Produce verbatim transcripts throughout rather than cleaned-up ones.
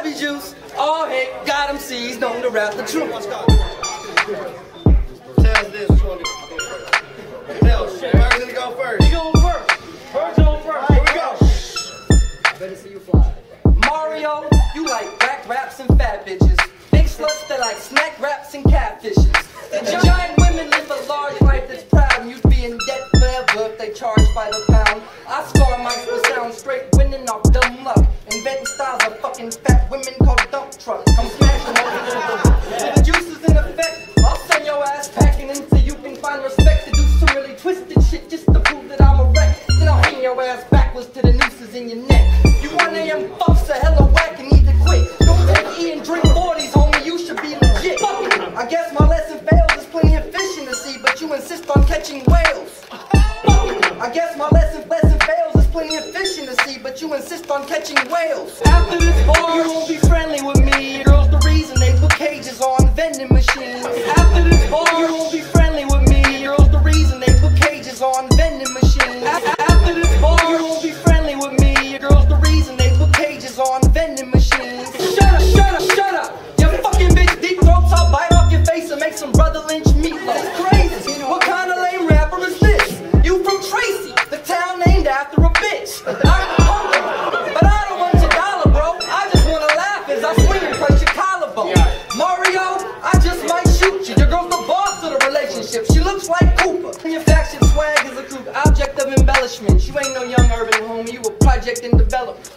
Slappy juice. All hate, got him seized, known to rap the truth. Tell us this, which one? Tell us. Who's gonna go first? You going first. First on first. Here we go. Better see you fly. Mario, you like whack raps and fat bitches. Big sluts that like snack raps and catfishes. The giant women live a large life that's proud and you'd be in debt forever if they charge by the pound. I scar mics with sound straight winning off dumb luck. Inventing styles of fucking fat women called dump trucks. I'm smashing over the the juice is in effect. I'll send your ass packing until you can find respect to do some really twisted shit just to prove that I'm a wreck. Then I'll hang your ass backwards to the nooses in your neck. You one of them fucks are hella whack and need to quit. Don't take E and drink forties, homie, you should be legit. Fuck it. I guess my lesson fails, there's plenty of fish in the sea, but you insist on catching whales. Fuck it. I guess my lesson, lesson fails, there's plenty of fish in the sea, but you insist on catching whales. After this bar, you won't be friendly with me. Girls, the reason they put cages on vending machines. After this bar, you won't be friendly with me. Girls, the reason they put cages on vending machines. After this bar, you won't be friendly with me. Girls, the reason they put cages on vending machines. Shut up, shut up, shut up. You fucking bitch deep throats, I'll bite off your face and make some Brotha Lynch meatloaf. It's crazy. What kind of lame rapper is this? You from Tracy, the town named after a bitch. I'm hungry, but I don't want your dollar, bro. I just want to laugh as I swing and crush your collarbone. Mario, I just might shoot you. Your girl's the boss of the relationship. She looks like Cooper. And your faction swag is a crude object of embellishment. You ain't no young urban homie, you a project in development.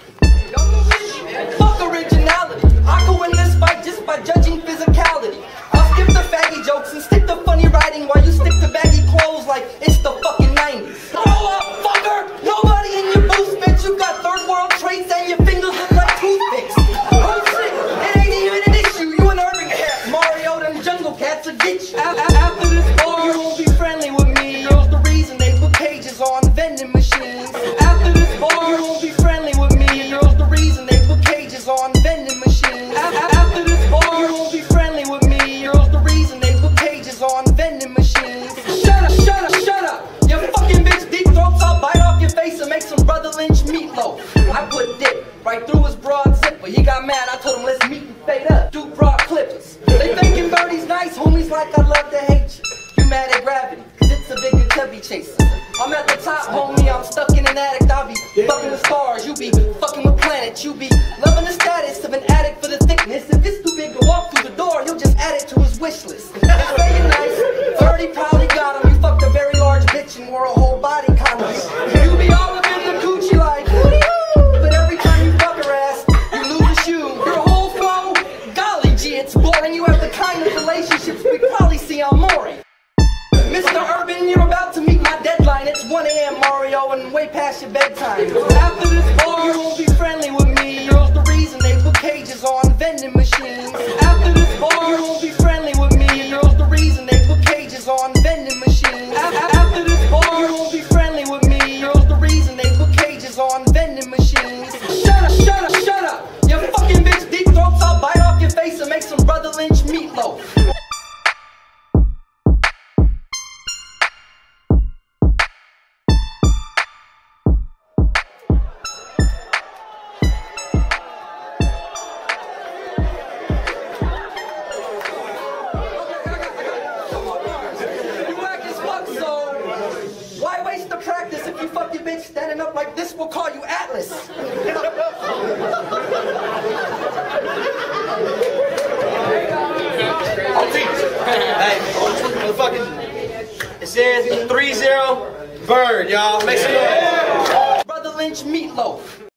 Fuck originality. I go in this fight just by judging physicality. I'll skip the faggy jokes and stick to funny writing while you stick to baggy clothes like it's the fucking nineties. Grow up, fucker! Nobody in your booth, bitch. You got third world traits and your fingers look like toothpicks. Oh shit, it ain't even an issue. You an urban cat. Mario, them jungle cats will get you. After this bar, you won't be friendly with me. Girls, the reason they put cages on vending machines. After this bar, you won't be friendly with me. Girls, the reason they put cages on vending machines. After this bar, you won't be friendly with me. Girls, the reason they put cages on vending machines. Shut up, shut up, shut up. You fucking bitch deep throats, I'll bite off your face and make some Brotha Lynch meatloaf. I put dick right through his broad zipper. He got mad, I told him let's meet and fade up. Do broad clippers. They thinking Birdie's nice, homies like I love to hate you. You mad at gravity, cause it's a bigger tubby chaser. I'm at the top, homie, I'm stuck in an attic. I'll be fucking the stars, you be fucking with planets. You be loving the status of an addict for the thickness. If it's too big to walk through the door, he'll just add it to his wish list. It's very nice, thirty probably got him. You fucked a very large bitch and wore a whole body condom. You be all up in the coochie like, but every time you fuck her ass, you lose a shoe. Your whole flow, golly gee, it's boring. You have the kind of relationships we probably see on Maury. Mister Urban, you're about to meet my deadline. It's one A M Mario and way past your bedtime. After this bar, you won't be friendly with me. Girls, the reason they put cages on vending machines. After this bar, you won't be friendly with me. Girls, the reason they put cages on vending machines. After this bar, you won't be friendly with me. Girls, the reason they put cages on vending machines. Shut up, shut up, shut up. You fucking bitch deep throats, I'll bite off your face and make some Brotha Lynch meatloaf. Practice if you fuck your bitch standing up like this, we'll call you Atlas. Hey, motherfucker. It says three zero bird, y'all. Make some noise. Brotha Lynch meatloaf.